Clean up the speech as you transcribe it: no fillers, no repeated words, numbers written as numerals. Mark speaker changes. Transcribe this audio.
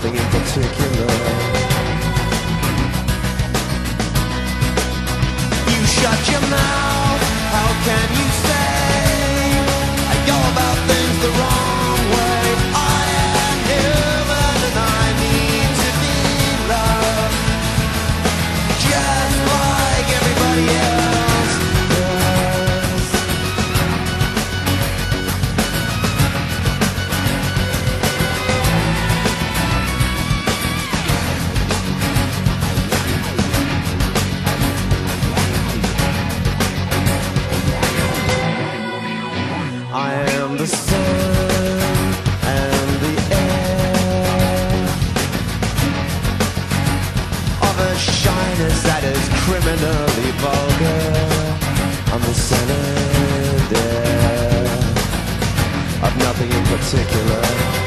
Speaker 1: nothing in particular. You shut your mouth, how can you say I go about things the wrong way? I am human and I need to be loved, just like everybody else does. I am the sun and the air of a shyness that is criminally vulgar. I'm the sun and air of nothing in particular.